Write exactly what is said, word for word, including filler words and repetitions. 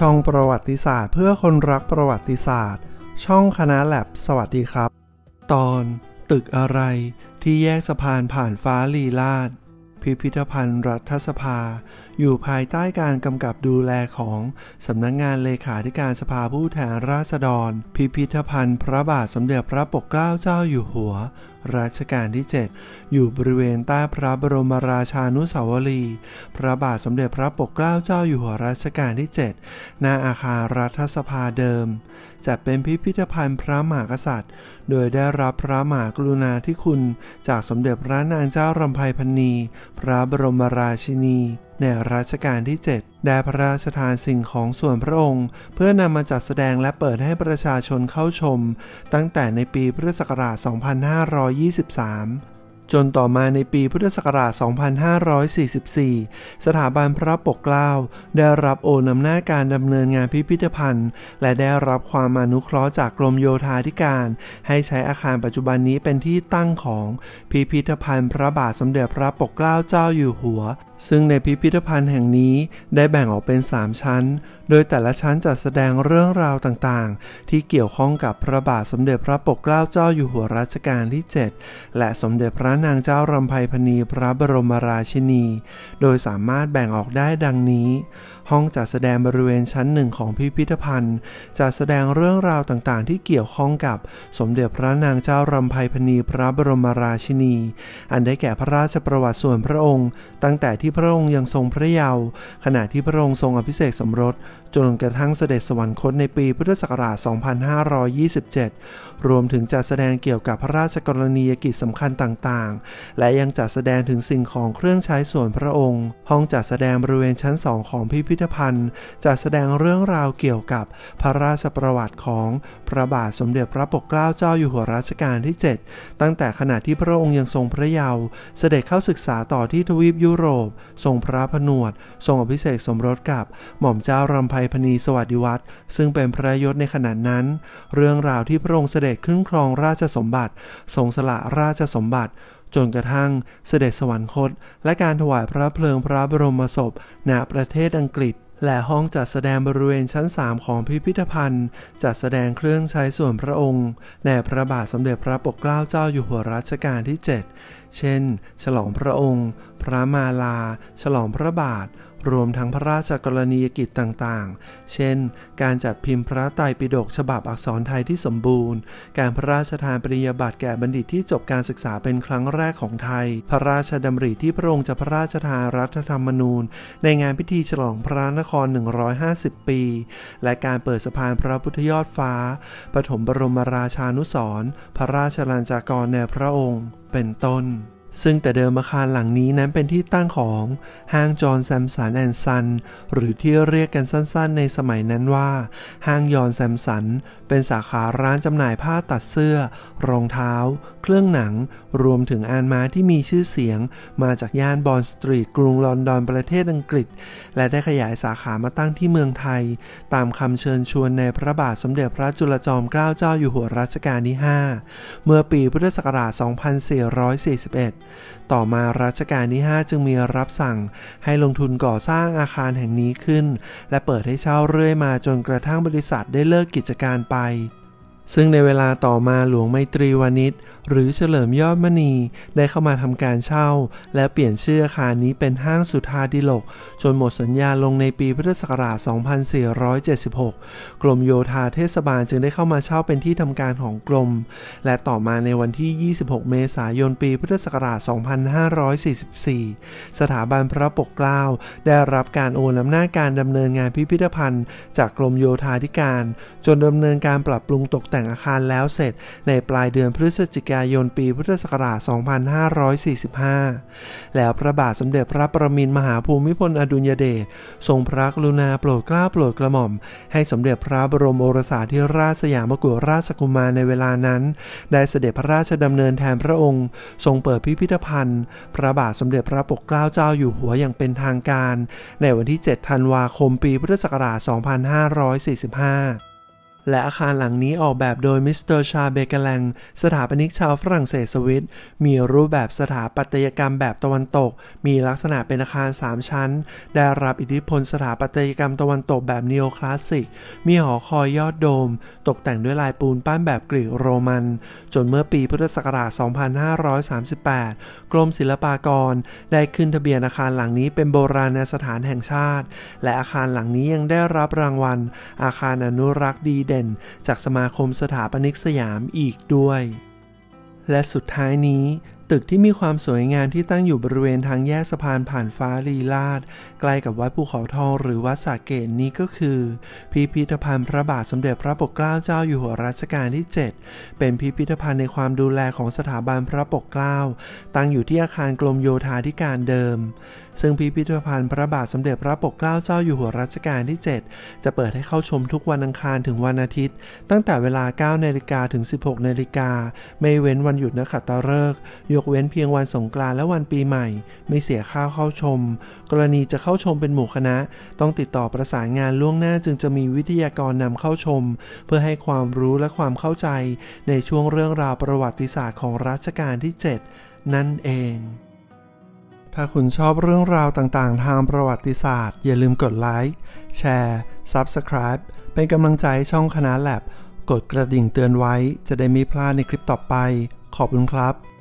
ช่องประวัติศาสตร์เพื่อคนรักประวัติศาสตร์ช่องคณะแลบสวัสดีครับตอนตึกอะไรที่แยกสะพานผ่านฟ้าลีลาศพิพิธภัณฑ์รัฐสภาอยู่ภายใต้การกำกับดูแลของสำนักงานเลขาธิการสภาผู้แทนราษฎรพิพิธภัณฑ์พระบาทสมเด็จพระปกเกล้าเจ้าอยู่หัวรัชกาลที่เจ็ดอยู่บริเวณใต้พระบรมราชานุสาวรีย์พระบาทสมเด็จพระปกเกล้าเจ้าอยู่หัวรัชกาลที่เจ็ดณอาคารรัฐสภาเดิมจัดเป็นพิพิธภัณฑ์พระมหากษัตริย์โดยได้รับพระมหากรุณาธิคุณจากสมเด็จพระนางเจ้ารำไพพรรณีพระบรมราชินีในรัชกาลที่เจ็ดได้พระราชทานสิ่งของส่วนพระองค์เพื่อนำมาจัดแสดงและเปิดให้ประชาชนเข้าชมตั้งแต่ในปีพุทธศักราช สองพันห้าร้อยยี่สิบสาม จนต่อมาในปีพุทธศักราช สองพันห้าร้อยสี่สิบสี่ สถาบันพระปกเกล้าได้รับโอนอำนาจการดำเนินงานพิพิธภัณฑ์และได้รับความอนุเคราะห์จากกรมโยธาธิการให้ใช้อาคารปัจจุบันนี้เป็นที่ตั้งของพิพิธภัณฑ์พระบาทสมเด็จพระปกเกล้าเจ้าอยู่หัวซึ่งในพิพิธภัณฑ์แห่งนี้ได้แบ่งออกเป็นสามชั้นโดยแต่ละชั้นจัดแสดงเรื่องราวต่างๆที่เกี่ยวข้องกับพระบาทสมเด็จพระปกเกล้าเจ้าอยู่หัวรัชกาลที่เจ็ดและสมเด็จพระนางเจ้ารำไพพรรณีพระบรมราชินีโดยสามารถแบ่งออกได้ดังนี้ห้องจัดแสดงบริเวณชั้นหนึ่งของพิพิธภัณฑ์จัดแสดงเรื่องราวต่างๆที่เกี่ยวข้องกับสมเด็จพระนางเจ้ารำไพพรรณีพระบรมราชินีอันได้แก่พระราชประวัติส่วนพระองค์ตั้งแต่ที่พระองค์ยังทรงพระเยาว์ขณะที่พระองค์ทรงอภิเษกสมรสจนกระทั่งเสด็จสวรรคตในปีพุทธศักราช สองพันห้าร้อยยี่สิบเจ็ด รวมถึงจัดแสดงเกี่ยวกับพระราชกรณียกิจสำคัญต่างๆและยังจัดแสดงถึงสิ่งของเครื่องใช้ส่วนพระองค์ห้องจัดแสดงบริเวณชั้นสองของพิพิธภัณฑ์จัดแสดงเรื่องราวเกี่ยวกับพระราชประวัติของพระบาทสมเด็จพระปกเกล้าเจ้าอยู่หัวรัชกาลที่เจ็ดตั้งแต่ขณะที่พระองค์ยังทรงพระเยาว์เสด็จเข้าศึกษาต่อที่ทวีปยุโรปทรงพระผนวดทรงอภิเษกสมรสกับหม่อมเจ้ารำไพพรรณีสวัสดิวัฒน์ซึ่งเป็นพระยศในขณะนั้นเรื่องราวที่พระองค์เสด็จขึ้นครองราชสมบัติทรงสละราชสมบัติจนกระทั่งเสด็จสวรรคตและการถวายพระเพลิงพระบรมศพณประเทศอังกฤษและห้องจัดแสดงบริเวณชั้นสามของพิพิธภัณฑ์จัดแสดงเครื่องใช้ส่วนพระองค์ในพระบาทสมเด็จพระปกเกล้าเจ้าอยู่หัวรัชกาลที่เจ็ดเช่นฉลองพระองค์พระมาลาฉลองพระบาทรวมทั้งพระราชกรณียกิจต่างๆเช่นการจัดพิมพ์พระไตรปิฎกฉบับอักษรไทยที่สมบูรณ์การพระราชทานปริญญาบัตรแก่บัณฑิตที่จบการศึกษาเป็นครั้งแรกของไทยพระราชดำริที่พระองค์จะพระราชทานรัฐธรรมนูญในงานพิธีฉลองพระนครหนึ่งร้อยห้าสิบปีและการเปิดสะพานพระพุทธยอดฟ้าปฐมบรมราชานุสรณ์พระราชลัญจากรแด่พระองค์เป็นต้นซึ่งแต่เดิมอาคารหลังนี้นั้นเป็นที่ตั้งของห้างจอห์นแซมสันแอนด์ซันหรือที่เรียกกันสั้นๆในสมัยนั้นว่าห้างยอนแซมสันเป็นสาขาร้านจำหน่ายผ้าตัดเสื้อรองเท้าเครื่องหนังรวมถึงอานม้าที่มีชื่อเสียงมาจากย่านบอนด์สตรีทกรุงลอนดอนประเทศอังกฤษและได้ขยายสาขามาตั้งที่เมืองไทยตามคำเชิญชวนในพระบาทสมเด็จพระจุลจอมเกล้าเจ้าอยู่หัวรัชกาลที่ห้าเมื่อปีพุทธศักราช สองพันสี่ร้อยสี่สิบเอ็ดต่อมารัชกาลที่ห้าจึงมีรับสั่งให้ลงทุนก่อสร้างอาคารแห่งนี้ขึ้นและเปิดให้เช่าเรื่อยมาจนกระทั่งบริษัทได้เลิกกิจการไปซึ่งในเวลาต่อมาหลวงไมตรีวานิชหรือเฉลิมยอดมณีได้เข้ามาทำการเช่าและเปลี่ยนชื่ออาคารนี้เป็นห้างสุทธาดิลกจนหมดสัญญาลงในปีพุทธศักราช สองพันสี่ร้อยเจ็ดสิบหก กรมโยธาเทศบาลจึงได้เข้ามาเช่าเป็นที่ทำการของกรมและต่อมาในวันที่ ยี่สิบหก เมษายน ปีพุทธศักราช สองพันห้าร้อยสี่สิบสี่ สถาบันพระปกเกล้าได้รับการโอนอำนาจการดำเนินงานพิพิธภัณฑ์จากกรมโยธาธิการจนดำเนินการปรับปรุงตกแต่งอาคารแล้วเสร็จในปลายเดือนพฤศจิกายนปีพุทธศักราช สองพันห้าร้อยสี่สิบห้า แล้วพระบาทสมเด็จพระปรมินทรมหาภูมิพลอดุลยเดชทรงพระกรุณาโปรดเกล้าโปรดกระหม่อมให้สมเด็จพระบรมโอรสาธิราชสยามกุฎราชกุมารในเวลานั้นได้เสด็จพระราชดำเนินแทนพระองค์ทรงเปิดพิพิธภัณฑ์พระบาทสมเด็จพระปกเกล้าเจ้าอยู่หัวอย่างเป็นทางการในวันที่ เจ็ด ธันวาคมปีพุทธศักราช สองพันห้าร้อยสี่สิบห้าและอาคารหลังนี้ออกแบบโดยมิสเตอร์ชาเบเกแลงสถาปนิกชาวฝรั่งเศสสวิตมีรูปแบบสถาปัตยกรรมแบบตะวันตกมีลักษณะเป็นอาคารสามชั้นได้รับอิทธิพลสถาปัตยกรรมตะวันตกแบบนีโอคลาสสิกมีหอคอยยอดโดมตกแต่งด้วยลายปูนปั้นแบบกรีกโรมันจนเมื่อปีพุทธศักราช สองพันห้าร้อยสามสิบแปด กรมศิลปากรได้ขึ้นทะเบียนอาคารหลังนี้เป็นโบราณสถานแห่งชาติและอาคารหลังนี้ยังได้รับรางวัลอาคารอนุรักษ์ดีเด่นจากสมาคมสถาปนิกสยามอีกด้วยและสุดท้ายนี้ตึกที่มีความสวยงามที่ตั้งอยู่บริเวณทางแยกสะพานผ่านฟ้าลีลาศใกล้กับวัดภูเขาทองหรือวัดสระเกษนี้ก็คือพิพิธภัณฑ์พระบาทสมเด็จพระปกเกล้าเจ้าอยู่หัวรัชกาลที่เจ็ดเป็นพิพิธภัณฑ์ในความดูแลของสถาบันพระปกเกล้าตั้งอยู่ที่อาคารกรมโยธาธิการเดิมซึ่งพิพิธภัณฑ์พระบาทสมเด็จพระปกเกล้าเจ้าอยู่หัวรัชกาลที่เจ็ดจะเปิดให้เข้าชมทุกวันอังคารถึงวันอาทิตย์ตั้งแต่เวลา เก้านาฬิกา ถึง สิบหกนาฬิกาไม่เว้นวันหยุดนักขัตฤกษ์ยกเว้นเพียงวันสงกรานต์และวันปีใหม่ไม่เสียค่าเข้าชมกรณีจะเข้าชมเป็นหมู่คณะต้องติดต่อประสานงานล่วงหน้าจึงจะมีวิทยากรนำเข้าชมเพื่อให้ความรู้และความเข้าใจในช่วงเรื่องราวประวัติศาสตร์ของรัชกาลที่เจ็ดนั่นเองถ้าคุณชอบเรื่องราวต่างๆทางประวัติศาสตร์อย่าลืมกดไลค์แชร์ ซับสไครบ์ เป็นกำลังใจให้ช่องคณะแลบกดกระดิ่งเตือนไว้จะได้ไม่พลาดในคลิปต่อไปขอบคุณครับ